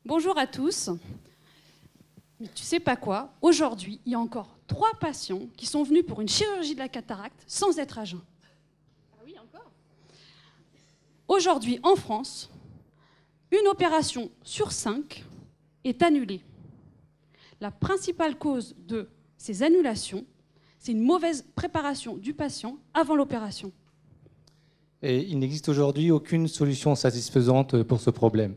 Bonjour à tous. Mais tu sais pas quoi, aujourd'hui, il y a encore 3 patients qui sont venus pour une chirurgie de la cataracte sans être à jeun. Ah oui, encore. Aujourd'hui, en France, une opération sur 5 est annulée. La principale cause de ces annulations, c'est une mauvaise préparation du patient avant l'opération. Et il n'existe aujourd'hui aucune solution satisfaisante pour ce problème.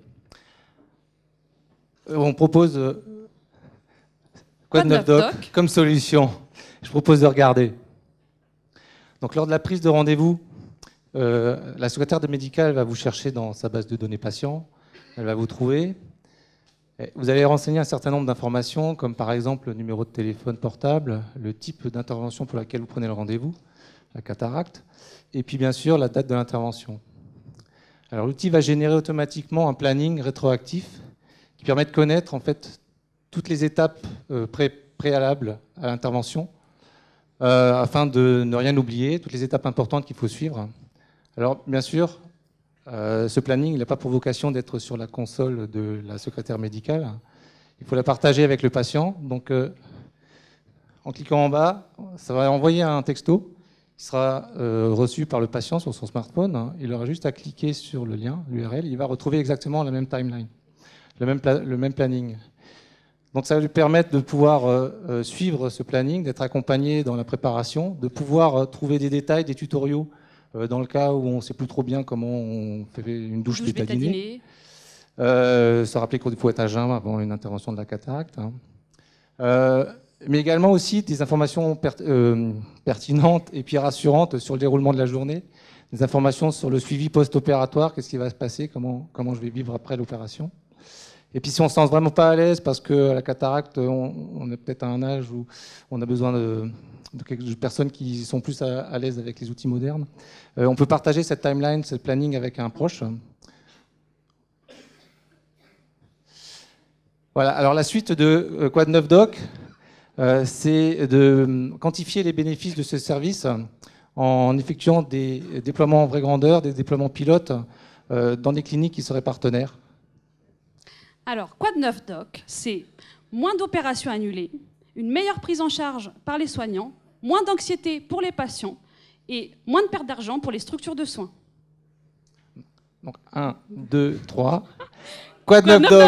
On propose quoi de neuf, doc comme solution? Je propose de regarder. Donc, lors de la prise de rendez-vous, la secrétaire médicale va vous chercher dans sa base de données patients. Elle va vous trouver. Vous allez renseigner un certain nombre d'informations, comme par exemple le numéro de téléphone portable, le type d'intervention pour laquelle vous prenez le rendez-vous, la cataracte, et puis bien sûr la date de l'intervention. Alors, l'outil va générer automatiquement un planning rétroactif qui permet de connaître en fait toutes les étapes préalables à l'intervention afin de ne rien oublier, toutes les étapes importantes qu'il faut suivre. Alors bien sûr, ce planning n'a pas pour vocation d'être sur la console de la secrétaire médicale. Il faut la partager avec le patient. Donc en cliquant en bas, ça va envoyer un texto qui sera reçu par le patient sur son smartphone. Il aura juste à cliquer sur le lien, l'URL, il va retrouver exactement la même timeline. Le même planning. Donc ça va lui permettre de pouvoir suivre ce planning, d'être accompagné dans la préparation, de pouvoir trouver des détails, des tutoriaux dans le cas où on ne sait plus trop bien comment on fait une douche bétadinée. Se rappeler qu'il faut être à jeun avant une intervention de la cataracte. Mais également aussi des informations pertinentes et puis rassurantes sur le déroulement de la journée, des informations sur le suivi post-opératoire, qu'est-ce qui va se passer, comment je vais vivre après l'opération. Et puis si on ne se sent vraiment pas à l'aise parce que la cataracte, on est peut-être à un âge où on a besoin de personnes qui sont plus à l'aise avec les outils modernes, on peut partager cette timeline, ce planning avec un proche. Voilà, alors la suite de Quoi de neuf doc, c'est de quantifier les bénéfices de ce service en effectuant des déploiements en vraie grandeur, des déploiements pilotes dans des cliniques qui seraient partenaires. Alors, Quoi de neuf doc, c'est moins d'opérations annulées, une meilleure prise en charge par les soignants, moins d'anxiété pour les patients et moins de perte d'argent pour les structures de soins. Donc 1, 2, 3. Quoi de neuf doc ?